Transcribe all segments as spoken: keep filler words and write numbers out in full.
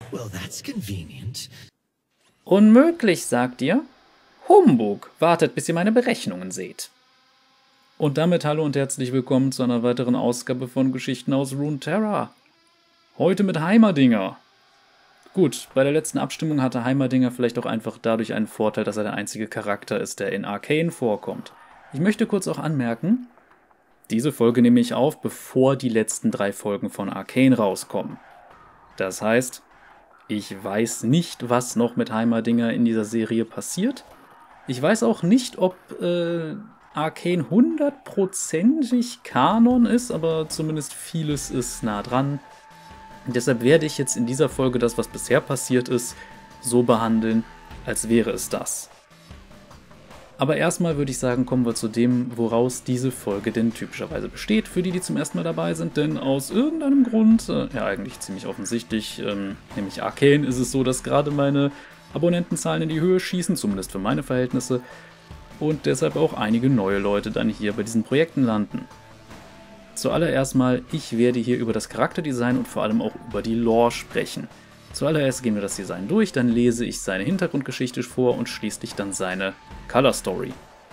Well, that's convenient. Unmöglich, sagt ihr? Humbug, wartet, bis ihr meine Berechnungen seht. Und damit hallo und herzlich willkommen zu einer weiteren Ausgabe von Geschichten aus Runeterra. Heute mit Heimerdinger. Gut, bei der letzten Abstimmung hatte Heimerdinger vielleicht auch einfach dadurch einen Vorteil, dass er der einzige Charakter ist, der in Arcane vorkommt. Ich möchte kurz auch anmerken, diese Folge nehme ich auf, bevor die letzten drei Folgen von Arcane rauskommen. Das heißt, ich weiß nicht, was noch mit Heimerdinger in dieser Serie passiert. Ich weiß auch nicht, ob äh, Arcane hundertprozentig Kanon ist, aber zumindest vieles ist nah dran. Und deshalb werde ich jetzt in dieser Folge das, was bisher passiert ist, so behandeln, als wäre es das. Aber erstmal würde ich sagen, kommen wir zu dem, woraus diese Folge denn typischerweise besteht, für die, die zum ersten Mal dabei sind. Denn aus irgendeinem Grund, äh, ja eigentlich ziemlich offensichtlich, ähm, nämlich Arcane, ist es so, dass gerade meine Abonnentenzahlen in die Höhe schießen, zumindest für meine Verhältnisse. Und deshalb auch einige neue Leute dann hier bei diesen Projekten landen. Zuallererst mal, ich werde hier über das Charakterdesign und vor allem auch über die Lore sprechen. Zuallererst gehen wir das Design durch, dann lese ich seine Hintergrundgeschichte vor und schließlich dann seine Color Story.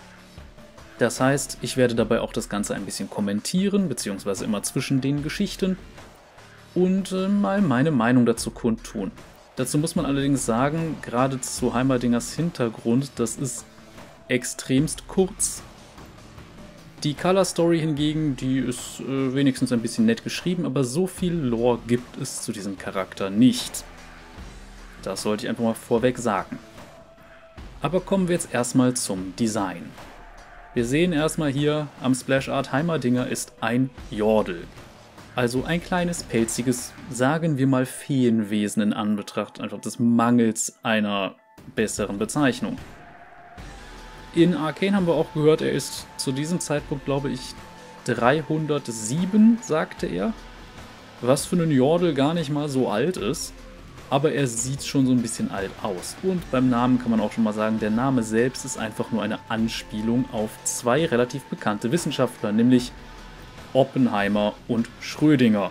Das heißt, ich werde dabei auch das Ganze ein bisschen kommentieren, beziehungsweise immer zwischen den Geschichten und äh, mal meine Meinung dazu kundtun. Dazu muss man allerdings sagen, gerade zu Heimerdingers Hintergrund, das ist extremst kurz. Die Color Story hingegen, die ist äh, wenigstens ein bisschen nett geschrieben, aber so viel Lore gibt es zu diesem Charakter nicht. Das sollte ich einfach mal vorweg sagen. Aber kommen wir jetzt erstmal zum Design. Wir sehen erstmal hier am Splash Art, Heimerdinger ist ein Yordle. Also ein kleines, pelziges, sagen wir mal Feenwesen in Anbetracht einfach des Mangels einer besseren Bezeichnung. In Arcane haben wir auch gehört, er ist zu diesem Zeitpunkt, glaube ich, dreihundertsieben, sagte er. Was für einen Yordle gar nicht mal so alt ist. Aber er sieht schon so ein bisschen alt aus. Und beim Namen kann man auch schon mal sagen, der Name selbst ist einfach nur eine Anspielung auf zwei relativ bekannte Wissenschaftler, nämlich Oppenheimer und Schrödinger.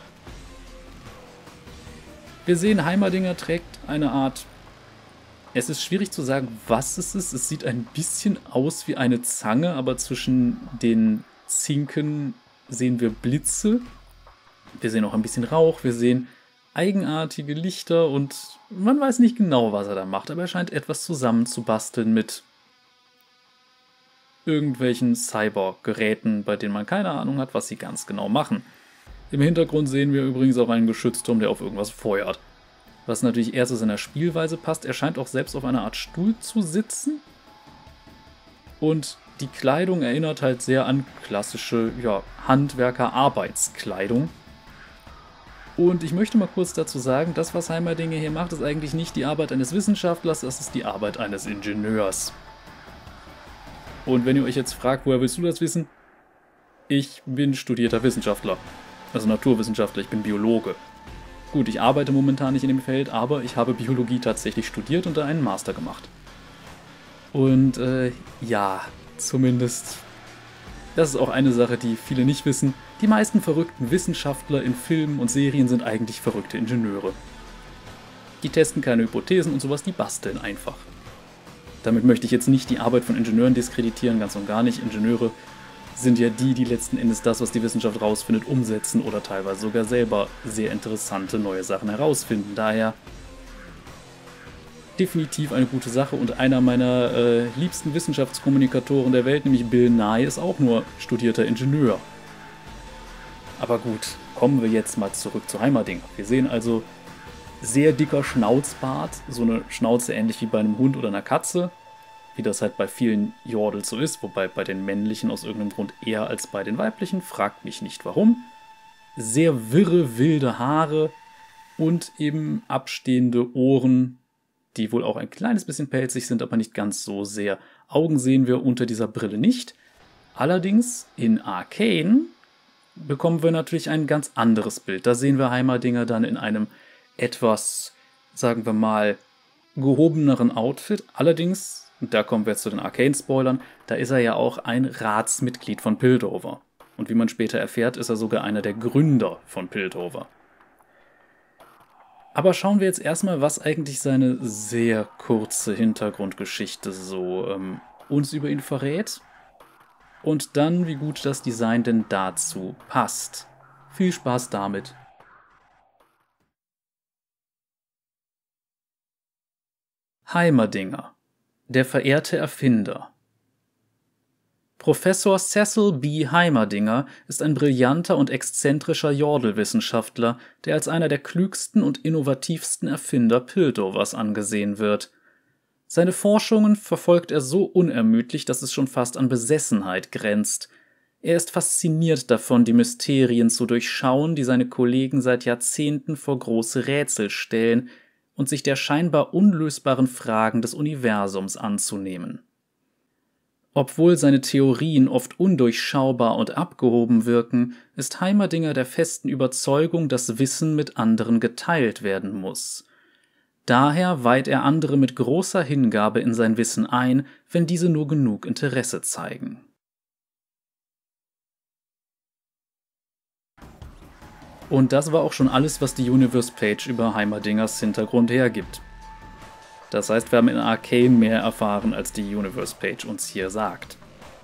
Wir sehen, Heimerdinger trägt eine Art... Es ist schwierig zu sagen, was es ist. Es sieht ein bisschen aus wie eine Zange, aber zwischen den Zinken sehen wir Blitze. Wir sehen auch ein bisschen Rauch, wir sehen eigenartige Lichter und man weiß nicht genau, was er da macht, aber er scheint etwas zusammenzubasteln mit irgendwelchen Cyborg-Geräten, bei denen man keine Ahnung hat, was sie ganz genau machen. Im Hintergrund sehen wir übrigens auch einen Geschützturm, der auf irgendwas feuert. Was natürlich eher zu seiner Spielweise passt. Er scheint auch selbst auf einer Art Stuhl zu sitzen. Und die Kleidung erinnert halt sehr an klassische ja, Handwerker-Arbeitskleidung. Und ich möchte mal kurz dazu sagen, das, was Heimerdinger hier macht, ist eigentlich nicht die Arbeit eines Wissenschaftlers, das ist die Arbeit eines Ingenieurs. Und wenn ihr euch jetzt fragt, woher willst du das wissen? Ich bin studierter Wissenschaftler. Also Naturwissenschaftler, ich bin Biologe. Gut, ich arbeite momentan nicht in dem Feld, aber ich habe Biologie tatsächlich studiert und da einen Master gemacht. Und äh, ja, zumindest, das ist auch eine Sache, die viele nicht wissen, die meisten verrückten Wissenschaftler in Filmen und Serien sind eigentlich verrückte Ingenieure. Die testen keine Hypothesen und sowas, die basteln einfach. Damit möchte ich jetzt nicht die Arbeit von Ingenieuren diskreditieren, ganz und gar nicht. Ingenieure sind ja die, die letzten Endes das, was die Wissenschaft rausfindet, umsetzen oder teilweise sogar selber sehr interessante neue Sachen herausfinden. Daher definitiv eine gute Sache und einer meiner äh, liebsten Wissenschaftskommunikatoren der Welt, nämlich Bill Nye, ist auch nur studierter Ingenieur. Aber gut, kommen wir jetzt mal zurück zu Heimerdinger. Wir sehen also sehr dicker Schnauzbart, so eine Schnauze ähnlich wie bei einem Hund oder einer Katze, wie das halt bei vielen Yordles so ist, wobei bei den männlichen aus irgendeinem Grund eher als bei den weiblichen, fragt mich nicht warum. Sehr wirre, wilde Haare und eben abstehende Ohren, die wohl auch ein kleines bisschen pelzig sind, aber nicht ganz so sehr. Augen sehen wir unter dieser Brille nicht. Allerdings in Arcane bekommen wir natürlich ein ganz anderes Bild. Da sehen wir Heimerdinger dann in einem etwas, sagen wir mal, gehobeneren Outfit. Allerdings, und da kommen wir jetzt zu den Arcane-Spoilern, da ist er ja auch ein Ratsmitglied von Piltover. Und wie man später erfährt, ist er sogar einer der Gründer von Piltover. Aber schauen wir jetzt erstmal, was eigentlich seine sehr kurze Hintergrundgeschichte so ähm, uns über ihn verrät. Und dann, wie gut das Design denn dazu passt. Viel Spaß damit. Heimerdinger, der verehrte Erfinder. Professor Cecil B. Heimerdinger ist ein brillanter und exzentrischer Jordelwissenschaftler, der als einer der klügsten und innovativsten Erfinder Pildovers angesehen wird. Seine Forschungen verfolgt er so unermüdlich, dass es schon fast an Besessenheit grenzt. Er ist fasziniert davon, die Mysterien zu durchschauen, die seine Kollegen seit Jahrzehnten vor große Rätsel stellen, und sich der scheinbar unlösbaren Fragen des Universums anzunehmen. Obwohl seine Theorien oft undurchschaubar und abgehoben wirken, ist Heimerdinger der festen Überzeugung, dass Wissen mit anderen geteilt werden muss. Daher weiht er andere mit großer Hingabe in sein Wissen ein, wenn diese nur genug Interesse zeigen. Und das war auch schon alles, was die Universe-Page über Heimerdingers Hintergrund hergibt. Das heißt, wir haben in Arcane mehr erfahren, als die Universe-Page uns hier sagt.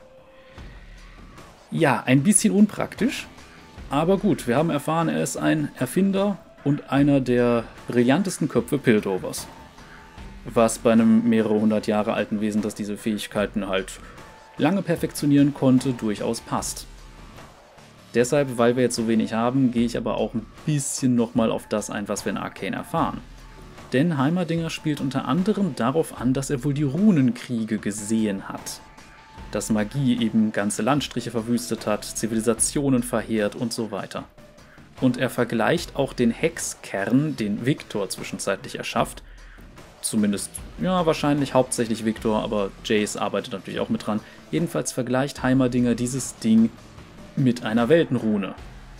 Ja, ein bisschen unpraktisch, aber gut, wir haben erfahren, er ist ein Erfinder und einer der brillantesten Köpfe Pildovers. Was bei einem mehrere hundert Jahre alten Wesen, das diese Fähigkeiten halt lange perfektionieren konnte, durchaus passt. Deshalb, weil wir jetzt so wenig haben, gehe ich aber auch ein bisschen nochmal auf das ein, was wir in Arcane erfahren. Denn Heimerdinger spielt unter anderem darauf an, dass er wohl die Runenkriege gesehen hat. Dass Magie eben ganze Landstriche verwüstet hat, Zivilisationen verheert und so weiter. Und er vergleicht auch den Hexkern, den Victor zwischenzeitlich erschafft, zumindest, ja, wahrscheinlich hauptsächlich Victor, aber Jace arbeitet natürlich auch mit dran. Jedenfalls vergleicht Heimerdinger dieses Ding mit einer Weltenrune.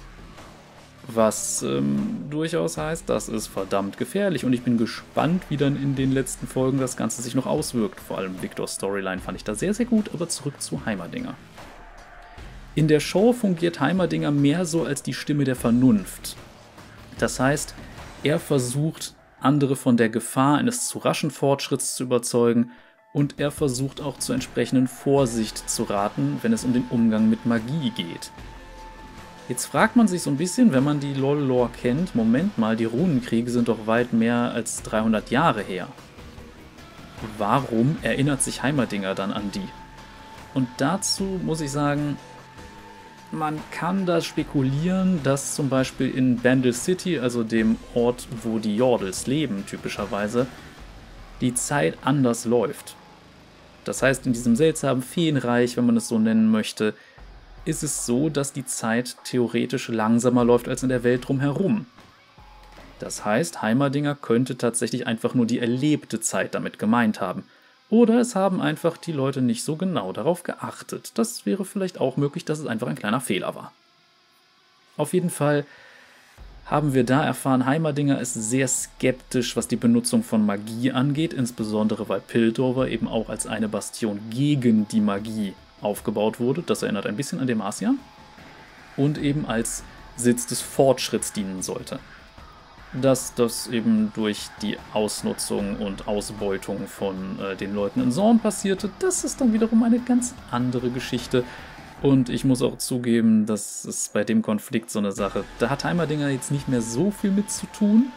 Was ähm, durchaus heißt, das ist verdammt gefährlich und ich bin gespannt, wie dann in den letzten Folgen das Ganze sich noch auswirkt. Vor allem Victors Storyline fand ich da sehr, sehr gut, aber zurück zu Heimerdinger. In der Show fungiert Heimerdinger mehr so als die Stimme der Vernunft. Das heißt, er versucht, andere von der Gefahr eines zu raschen Fortschritts zu überzeugen und er versucht auch zur entsprechenden Vorsicht zu raten, wenn es um den Umgang mit Magie geht. Jetzt fragt man sich so ein bisschen, wenn man die LoL-Lore kennt, Moment mal, die Runenkriege sind doch weit mehr als dreihundert Jahre her. Warum erinnert sich Heimerdinger dann an die? Und dazu muss ich sagen, man kann da spekulieren, dass zum Beispiel in Bandle City, also dem Ort, wo die Jordels leben typischerweise, die Zeit anders läuft. Das heißt, in diesem seltsamen Feenreich, wenn man es so nennen möchte, ist es so, dass die Zeit theoretisch langsamer läuft als in der Welt drumherum. Das heißt, Heimerdinger könnte tatsächlich einfach nur die erlebte Zeit damit gemeint haben. Oder es haben einfach die Leute nicht so genau darauf geachtet. Das wäre vielleicht auch möglich, dass es einfach ein kleiner Fehler war. Auf jeden Fall haben wir da erfahren, Heimerdinger ist sehr skeptisch, was die Benutzung von Magie angeht, insbesondere weil Piltover eben auch als eine Bastion gegen die Magie aufgebaut wurde. Das erinnert ein bisschen an Demacia. Und eben als Sitz des Fortschritts dienen sollte. Dass das eben durch die Ausnutzung und Ausbeutung von äh, den Leuten in Zorn passierte, das ist dann wiederum eine ganz andere Geschichte. Und ich muss auch zugeben, das ist bei dem Konflikt so eine Sache. Da hat Heimerdinger jetzt nicht mehr so viel mit zu tun,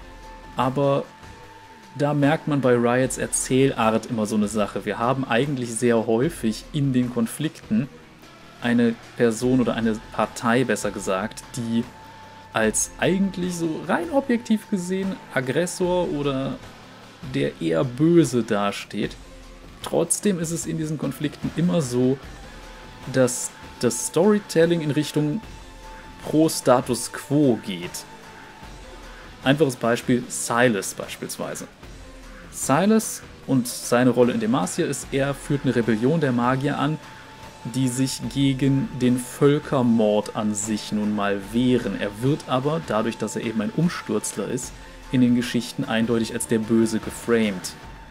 aber da merkt man bei Riots Erzählart immer so eine Sache. Wir haben eigentlich sehr häufig in den Konflikten eine Person oder eine Partei, besser gesagt, die als eigentlich so rein objektiv gesehen Aggressor oder der eher böse dasteht. Trotzdem ist es in diesen Konflikten immer so, dass das Storytelling in Richtung pro Status Quo geht. Einfaches Beispiel, Silas beispielsweise. Silas und seine Rolle in Demacia ist, er führt eine Rebellion der Magier an, die sich gegen den Völkermord an sich nun mal wehren. Er wird aber, dadurch, dass er eben ein Umstürzler ist, in den Geschichten eindeutig als der Böse geframed.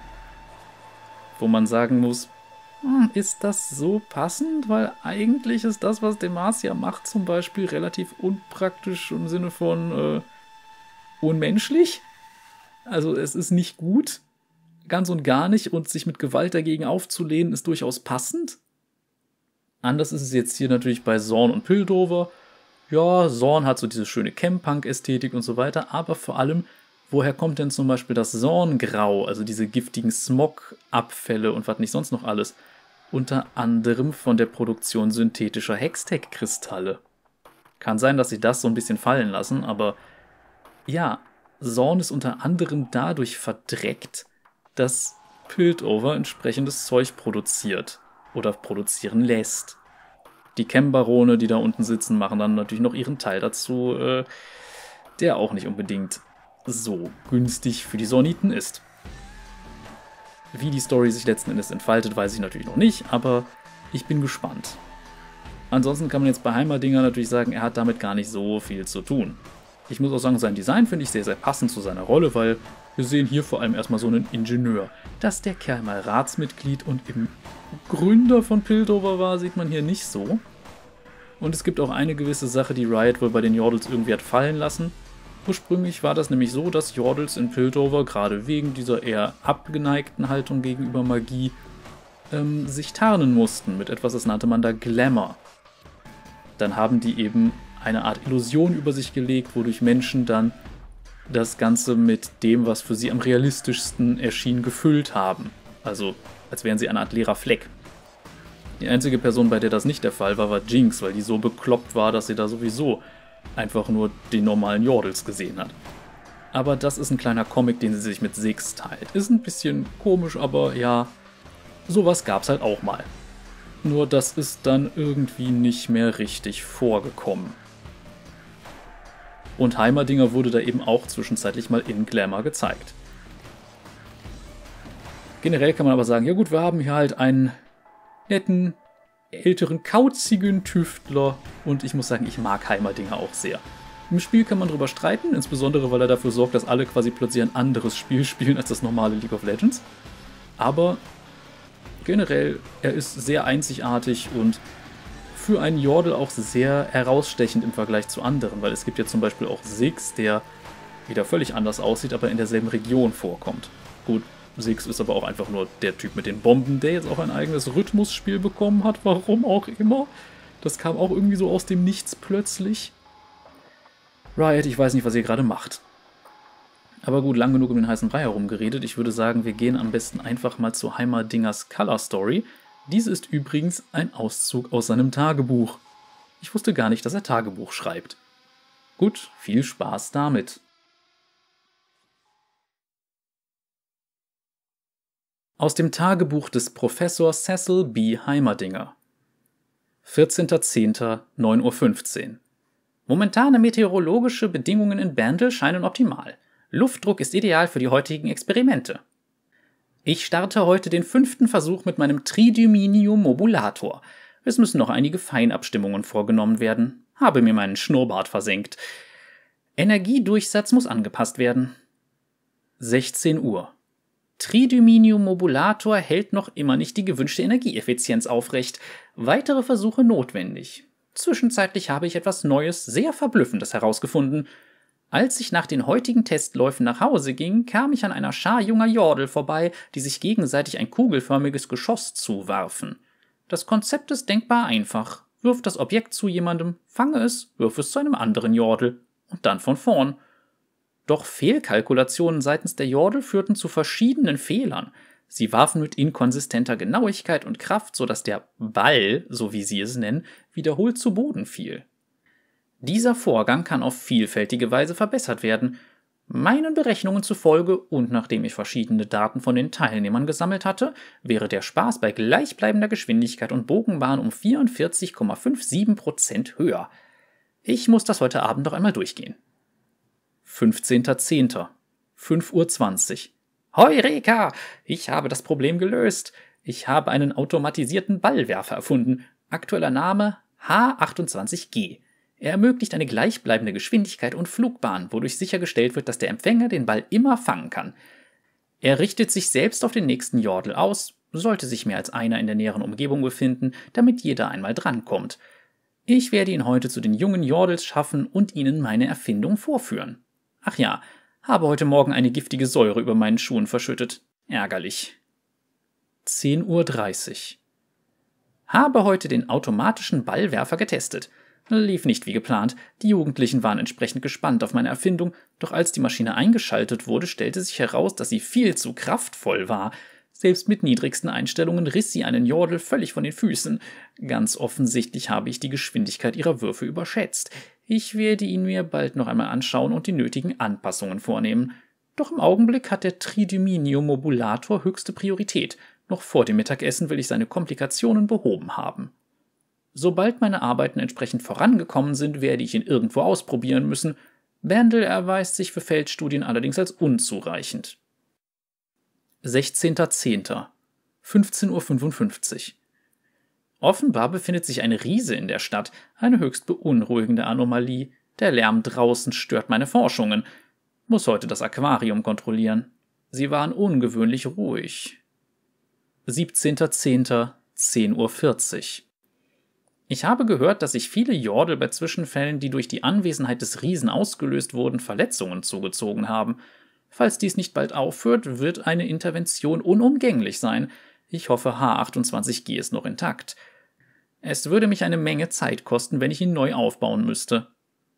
Wo man sagen muss, hm, ist das so passend? Weil eigentlich ist das, was Demacia macht, zum Beispiel relativ unpraktisch im Sinne von äh, unmenschlich. Also es ist nicht gut, ganz und gar nicht, und sich mit Gewalt dagegen aufzulehnen, ist durchaus passend. Anders ist es jetzt hier natürlich bei Zorn und Piltover. Ja, Zorn hat so diese schöne Chem-Punk-Ästhetik und so weiter, aber vor allem, woher kommt denn zum Beispiel das Zorn-Grau, also diese giftigen Smog-Abfälle und was nicht sonst noch alles? Unter anderem von der Produktion synthetischer Hextech-Kristalle. Kann sein, dass sie das so ein bisschen fallen lassen, aber ja, Zorn ist unter anderem dadurch verdreckt, dass Piltover entsprechendes Zeug produziert oder produzieren lässt. Die Chem-Barone, die da unten sitzen, machen dann natürlich noch ihren Teil dazu, äh, der auch nicht unbedingt so günstig für die Zorniten ist. Wie die Story sich letzten Endes entfaltet, weiß ich natürlich noch nicht, aber ich bin gespannt. Ansonsten kann man jetzt bei Heimerdinger natürlich sagen, er hat damit gar nicht so viel zu tun. Ich muss auch sagen, sein Design finde ich sehr, sehr passend zu seiner Rolle, weil wir sehen hier vor allem erstmal so einen Ingenieur. Dass der Kerl mal Ratsmitglied und eben Gründer von Piltover war, sieht man hier nicht so. Und es gibt auch eine gewisse Sache, die Riot wohl bei den Yordles irgendwie hat fallen lassen. Ursprünglich war das nämlich so, dass Yordles in Piltover, gerade wegen dieser eher abgeneigten Haltung gegenüber Magie, ähm, sich tarnen mussten mit etwas, das nannte man da Glamour. Dann haben die eben eine Art Illusion über sich gelegt, wodurch Menschen dann das Ganze mit dem, was für sie am realistischsten erschien, gefüllt haben. Also, als wären sie eine Art leerer Fleck. Die einzige Person, bei der das nicht der Fall war, war Jinx, weil die so bekloppt war, dass sie da sowieso einfach nur die normalen Yordles gesehen hat. Aber das ist ein kleiner Comic, den sie sich mit Six teilt. Ist ein bisschen komisch, aber ja, sowas gab's halt auch mal. Nur das ist dann irgendwie nicht mehr richtig vorgekommen. Und Heimerdinger wurde da eben auch zwischenzeitlich mal in Glamour gezeigt. Generell kann man aber sagen, ja gut, wir haben hier halt einen netten, älteren, kauzigen Tüftler und ich muss sagen, ich mag Heimerdinger auch sehr. Im Spiel kann man drüber streiten, insbesondere weil er dafür sorgt, dass alle quasi plötzlich ein anderes Spiel spielen als das normale League of Legends. Aber generell, er ist sehr einzigartig und für einen Yordle auch sehr herausstechend im Vergleich zu anderen, weil es gibt ja zum Beispiel auch Six, der wieder völlig anders aussieht, aber in derselben Region vorkommt. Gut, Six ist aber auch einfach nur der Typ mit den Bomben, der jetzt auch ein eigenes Rhythmusspiel bekommen hat, warum auch immer. Das kam auch irgendwie so aus dem Nichts plötzlich. Riot, ich weiß nicht, was ihr gerade macht. Aber gut, lang genug um den heißen Brei herumgeredet. Ich würde sagen, wir gehen am besten einfach mal zu Heimerdingers Color Story. Diese ist übrigens ein Auszug aus seinem Tagebuch. Ich wusste gar nicht, dass er Tagebuch schreibt. Gut, viel Spaß damit. Aus dem Tagebuch des Professor Cecil B. Heimerdinger. vierzehnter zehnter neun Uhr fünfzehn. Momentane meteorologische Bedingungen in Bandle scheinen optimal. Luftdruck ist ideal für die heutigen Experimente. Ich starte heute den fünften Versuch mit meinem Tridyminium-Modulator. Es müssen noch einige Feinabstimmungen vorgenommen werden. Habe mir meinen Schnurrbart versenkt. Energiedurchsatz muss angepasst werden. sechzehn Uhr. Tridyminium-Modulator hält noch immer nicht die gewünschte Energieeffizienz aufrecht. Weitere Versuche notwendig. Zwischenzeitlich habe ich etwas Neues, sehr Verblüffendes herausgefunden. Als ich nach den heutigen Testläufen nach Hause ging, kam ich an einer Schar junger Yordle vorbei, die sich gegenseitig ein kugelförmiges Geschoss zuwarfen. Das Konzept ist denkbar einfach. Wirf das Objekt zu jemandem, fange es, wirf es zu einem anderen Yordle und dann von vorn. Doch Fehlkalkulationen seitens der Yordle führten zu verschiedenen Fehlern. Sie warfen mit inkonsistenter Genauigkeit und Kraft, sodass der Ball, so wie sie es nennen, wiederholt zu Boden fiel. Dieser Vorgang kann auf vielfältige Weise verbessert werden. Meinen Berechnungen zufolge und nachdem ich verschiedene Daten von den Teilnehmern gesammelt hatte, wäre der Spaß bei gleichbleibender Geschwindigkeit und Bogenbahn um vierundvierzig Komma siebenundfünfzig Prozent höher. Ich muss das heute Abend noch einmal durchgehen. fünfzehnter zehnter fünf Uhr zwanzig. Heureka! Ich habe das Problem gelöst. Ich habe einen automatisierten Ballwerfer erfunden. Aktueller Name H achtundzwanzig G. Er ermöglicht eine gleichbleibende Geschwindigkeit und Flugbahn, wodurch sichergestellt wird, dass der Empfänger den Ball immer fangen kann. Er richtet sich selbst auf den nächsten Yordle aus, sollte sich mehr als einer in der näheren Umgebung befinden, damit jeder einmal drankommt. Ich werde ihn heute zu den jungen Yordles schaffen und ihnen meine Erfindung vorführen. Ach ja, Habe heute Morgen eine giftige Säure über meinen Schuhen verschüttet. Ärgerlich. zehn Uhr dreißig. Habe heute den automatischen Ballwerfer getestet. Lief nicht wie geplant. Die Jugendlichen waren entsprechend gespannt auf meine Erfindung, doch als die Maschine eingeschaltet wurde, stellte sich heraus, dass sie viel zu kraftvoll war. Selbst mit niedrigsten Einstellungen riss sie einen Jordel völlig von den Füßen. Ganz offensichtlich habe ich die Geschwindigkeit ihrer Würfe überschätzt. Ich werde ihn mir bald noch einmal anschauen und die nötigen Anpassungen vornehmen. Doch im Augenblick hat der Tridyminium-Modulator höchste Priorität. Noch vor dem Mittagessen will ich seine Komplikationen behoben haben. Sobald meine Arbeiten entsprechend vorangekommen sind, werde ich ihn irgendwo ausprobieren müssen. Bandel erweist sich für Feldstudien allerdings als unzureichend. sechzehnter zehnter fünfzehn Uhr fünfundfünfzig. Offenbar befindet sich ein Riese in der Stadt, eine höchst beunruhigende Anomalie. Der Lärm draußen stört meine Forschungen. Muss heute das Aquarium kontrollieren. Sie waren ungewöhnlich ruhig. siebzehnter zehnter zehn Uhr vierzig. Ich habe gehört, dass sich viele Jordel bei Zwischenfällen, die durch die Anwesenheit des Riesen ausgelöst wurden, Verletzungen zugezogen haben. Falls dies nicht bald aufhört, wird eine Intervention unumgänglich sein. Ich hoffe, H achtundzwanzig G ist noch intakt. Es würde mich eine Menge Zeit kosten, wenn ich ihn neu aufbauen müsste.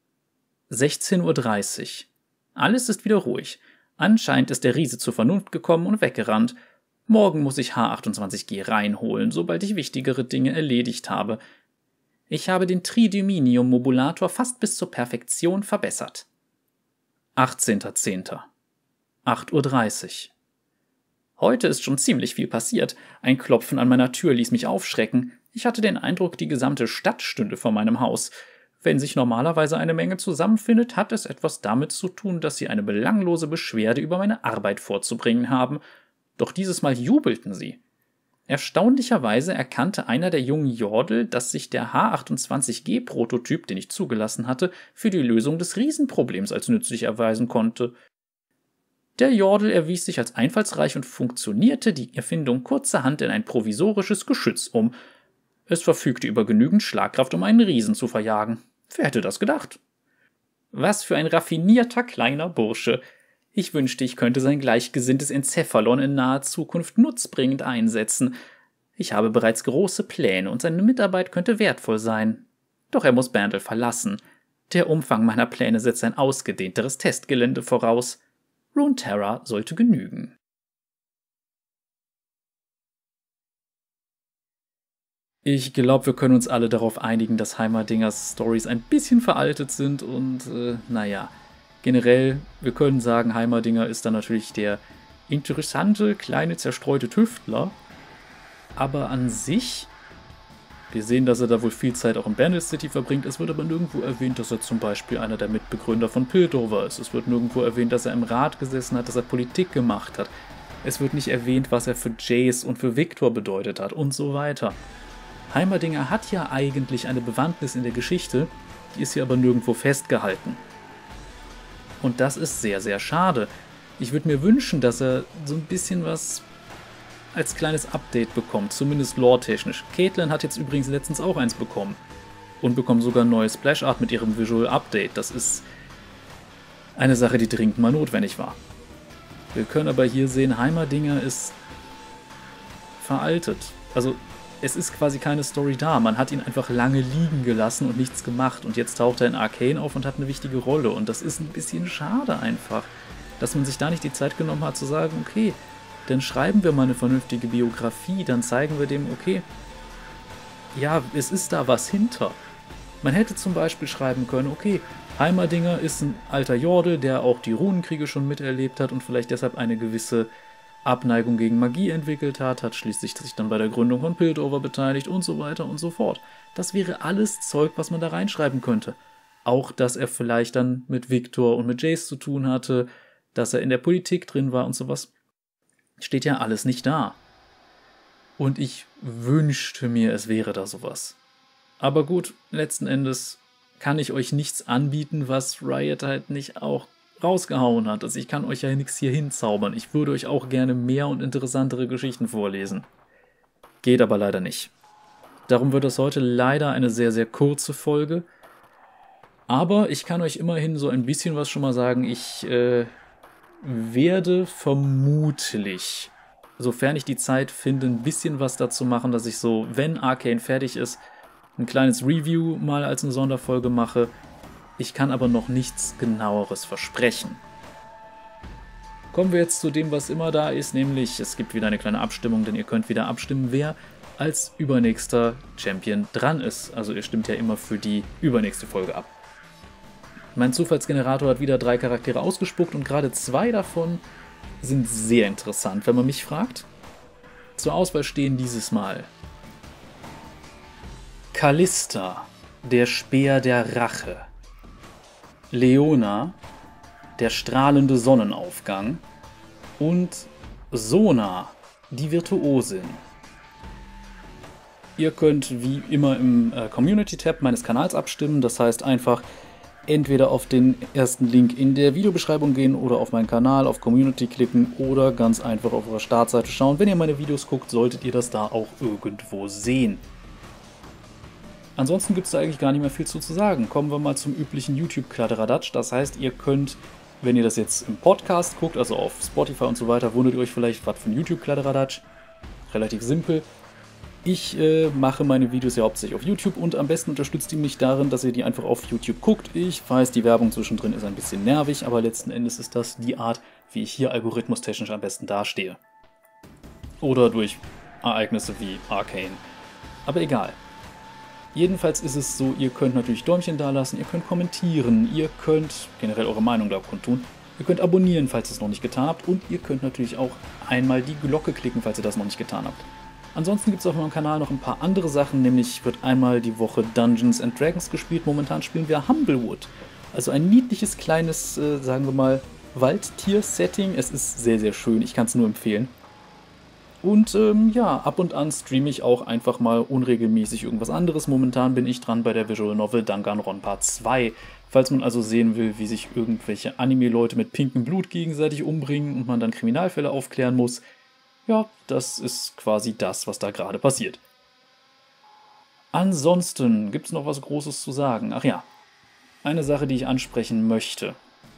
sechzehn Uhr dreißig. Alles ist wieder ruhig. Anscheinend ist der Riese zur Vernunft gekommen und weggerannt. Morgen muss ich H achtundzwanzig G reinholen, sobald ich wichtigere Dinge erledigt habe. Ich habe den Tridyminium-Modulator fast bis zur Perfektion verbessert. achtzehnter zehnter acht Uhr dreißig. Heute ist schon ziemlich viel passiert. Ein Klopfen an meiner Tür ließ mich aufschrecken. Ich hatte den Eindruck, die gesamte Stadt stünde vor meinem Haus. Wenn sich normalerweise eine Menge zusammenfindet, hat es etwas damit zu tun, dass sie eine belanglose Beschwerde über meine Arbeit vorzubringen haben. Doch dieses Mal jubelten sie. Erstaunlicherweise erkannte einer der jungen Jordel, dass sich der H achtundzwanzig G-Prototyp, den ich zugelassen hatte, für die Lösung des Riesenproblems als nützlich erweisen konnte. Der Jordel erwies sich als einfallsreich und funktionierte die Erfindung kurzerhand in ein provisorisches Geschütz um. Es verfügte über genügend Schlagkraft, um einen Riesen zu verjagen. Wer hätte das gedacht? Was für ein raffinierter kleiner Bursche. Ich wünschte, ich könnte sein gleichgesinntes Enzephalon in naher Zukunft nutzbringend einsetzen. Ich habe bereits große Pläne und seine Mitarbeit könnte wertvoll sein. Doch er muss Bandel verlassen. Der Umfang meiner Pläne setzt ein ausgedehnteres Testgelände voraus. Runeterra sollte genügen. Ich glaube, wir können uns alle darauf einigen, dass Heimerdingers Stories ein bisschen veraltet sind und, äh, naja, generell, wir können sagen, Heimerdinger ist dann natürlich der interessante, kleine, zerstreute Tüftler, aber an sich, wir sehen, dass er da wohl viel Zeit auch in Bandle City verbringt, es wird aber nirgendwo erwähnt, dass er zum Beispiel einer der Mitbegründer von Piltover ist, es wird nirgendwo erwähnt, dass er im Rat gesessen hat, dass er Politik gemacht hat, es wird nicht erwähnt, was er für Jace und für Victor bedeutet hat und so weiter. Heimerdinger hat ja eigentlich eine Bewandtnis in der Geschichte, die ist hier aber nirgendwo festgehalten. Und das ist sehr, sehr schade. Ich würde mir wünschen, dass er so ein bisschen was als kleines Update bekommt, zumindest lore-technisch. Caitlyn hat jetzt übrigens letztens auch eins bekommen. Und bekommt sogar ein neues Splash Art mit ihrem Visual Update. Das ist eine Sache, die dringend mal notwendig war. Wir können aber hier sehen, Heimerdinger ist veraltet. Also es ist quasi keine Story da. Man hat ihn einfach lange liegen gelassen und nichts gemacht. Und jetzt taucht er in Arcane auf und hat eine wichtige Rolle. Und das ist ein bisschen schade einfach, dass man sich da nicht die Zeit genommen hat zu sagen, okay, dann schreiben wir mal eine vernünftige Biografie, dann zeigen wir dem, okay, ja, es ist da was hinter. Man hätte zum Beispiel schreiben können, okay, Heimerdinger ist ein alter Jordel, der auch die Runenkriege schon miterlebt hat und vielleicht deshalb eine gewisse Abneigung gegen Magie entwickelt hat, hat schließlich sich dann bei der Gründung von Piltover beteiligt und so weiter und so fort. Das wäre alles Zeug, was man da reinschreiben könnte. Auch, dass er vielleicht dann mit Victor und mit Jace zu tun hatte, dass er in der Politik drin war und sowas. Steht ja alles nicht da. Und ich wünschte mir, es wäre da sowas. Aber gut, letzten Endes kann ich euch nichts anbieten, was Riot halt nicht auch rausgehauen hat. Also ich kann euch ja nichts hier hinzaubern. Ich würde euch auch gerne mehr und interessantere Geschichten vorlesen. Geht aber leider nicht. Darum wird das heute leider eine sehr, sehr kurze Folge. Aber ich kann euch immerhin so ein bisschen was schon mal sagen. Ich äh, werde vermutlich, sofern ich die Zeit finde, ein bisschen was dazu machen, dass ich so, wenn Arcane fertig ist, ein kleines Review mal als eine Sonderfolge mache. Ich kann aber noch nichts Genaueres versprechen. Kommen wir jetzt zu dem, was immer da ist, nämlich es gibt wieder eine kleine Abstimmung, denn ihr könnt wieder abstimmen, wer als übernächster Champion dran ist. Also ihr stimmt ja immer für die übernächste Folge ab. Mein Zufallsgenerator hat wieder drei Charaktere ausgespuckt und gerade zwei davon sind sehr interessant, wenn man mich fragt. Zur Auswahl stehen dieses Mal Kalista, der Speer der Rache, Leona, der strahlende Sonnenaufgang und Sona, die Virtuosin. Ihr könnt wie immer im äh, Community-Tab meines Kanals abstimmen, das heißt einfach entweder auf den ersten Link in der Videobeschreibung gehen oder auf meinen Kanal, auf Community klicken oder ganz einfach auf eurer Startseite schauen. Wenn ihr meine Videos guckt, solltet ihr das da auch irgendwo sehen. Ansonsten gibt es da eigentlich gar nicht mehr viel zu, zu sagen. Kommen wir mal zum üblichen YouTube-Kladderadatsch. Das heißt, ihr könnt, wenn ihr das jetzt im Podcast guckt, also auf Spotify und so weiter, wundert ihr euch vielleicht, was für ein YouTube-Kladderadatsch. Relativ simpel. Ich äh, mache meine Videos ja hauptsächlich auf YouTube und am besten unterstützt ihr mich darin, dass ihr die einfach auf YouTube guckt. Ich weiß, die Werbung zwischendrin ist ein bisschen nervig, aber letzten Endes ist das die Art, wie ich hier algorithmustechnisch am besten dastehe. Oder durch Ereignisse wie Arcane. Aber egal. Jedenfalls ist es so, ihr könnt natürlich Däumchen dalassen, ihr könnt kommentieren, ihr könnt generell eure Meinung da kundtun, ihr könnt abonnieren, falls ihr es noch nicht getan habt und ihr könnt natürlich auch einmal die Glocke klicken, falls ihr das noch nicht getan habt. Ansonsten gibt es auf meinem Kanal noch ein paar andere Sachen, nämlich wird einmal die Woche Dungeons and Dragons gespielt. Momentan spielen wir Humblewood. Also ein niedliches, kleines, äh, sagen wir mal, Waldtier-Setting. Es ist sehr, sehr schön. Ich kann es nur empfehlen. Und ähm, ja, ab und an streame ich auch einfach mal unregelmäßig irgendwas anderes. Momentan bin ich dran bei der Visual Novel Danganronpa zwei. Falls man also sehen will, wie sich irgendwelche Anime-Leute mit pinkem Blut gegenseitig umbringen und man dann Kriminalfälle aufklären muss. Ja, das ist quasi das, was da gerade passiert. Ansonsten gibt es noch was Großes zu sagen. Ach ja, eine Sache, die ich ansprechen möchte.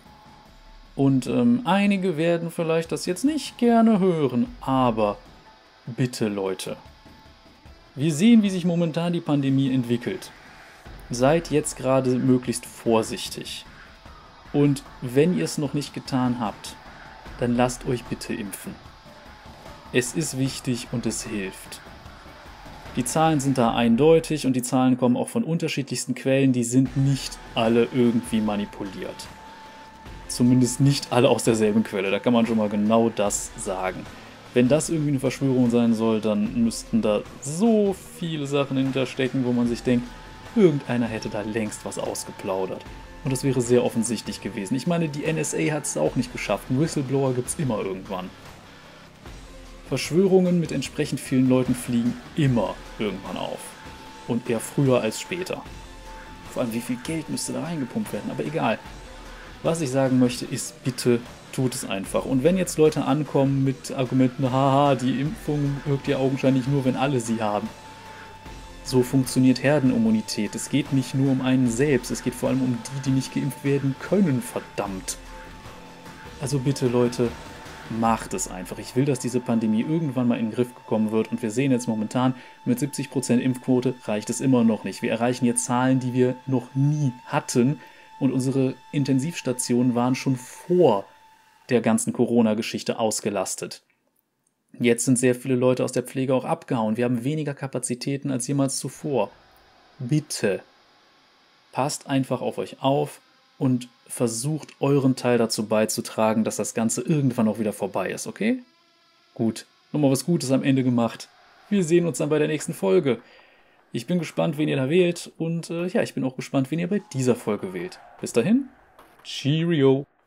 Und ähm, einige werden vielleicht das jetzt nicht gerne hören, aber bitte Leute, wir sehen, wie sich momentan die Pandemie entwickelt. Seid jetzt gerade möglichst vorsichtig. Und wenn ihr es noch nicht getan habt, dann lasst euch bitte impfen. Es ist wichtig und es hilft. Die Zahlen sind da eindeutig und die Zahlen kommen auch von unterschiedlichsten Quellen, die sind nicht alle irgendwie manipuliert. Zumindest nicht alle aus derselben Quelle, da kann man schon mal genau das sagen. Wenn das irgendwie eine Verschwörung sein soll, dann müssten da so viele Sachen hinterstecken, wo man sich denkt, irgendeiner hätte da längst was ausgeplaudert. Und das wäre sehr offensichtlich gewesen. Ich meine, die N S A hat es auch nicht geschafft. Einen Whistleblower gibt es immer irgendwann. Verschwörungen mit entsprechend vielen Leuten fliegen immer irgendwann auf. Und eher früher als später. Vor allem, wie viel Geld müsste da reingepumpt werden, aber egal. Was ich sagen möchte, ist, bitte tut es einfach. Und wenn jetzt Leute ankommen mit Argumenten, haha, die Impfung wirkt ja augenscheinlich nur, wenn alle sie haben. So funktioniert Herdenimmunität. Es geht nicht nur um einen selbst, es geht vor allem um die, die nicht geimpft werden können, verdammt. Also bitte Leute, macht es einfach. Ich will, dass diese Pandemie irgendwann mal in den Griff bekommen wird und wir sehen jetzt momentan, mit siebzig Prozent Impfquote reicht es immer noch nicht. Wir erreichen jetzt Zahlen, die wir noch nie hatten und unsere Intensivstationen waren schon vor der ganzen Corona-Geschichte ausgelastet. Jetzt sind sehr viele Leute aus der Pflege auch abgehauen. Wir haben weniger Kapazitäten als jemals zuvor. Bitte, passt einfach auf euch auf und versucht euren Teil dazu beizutragen, dass das Ganze irgendwann auch wieder vorbei ist, okay? Gut, nochmal was Gutes am Ende gemacht. Wir sehen uns dann bei der nächsten Folge. Ich bin gespannt, wen ihr da wählt und äh, ja, ich bin auch gespannt, wen ihr bei dieser Folge wählt. Bis dahin, Cheerio!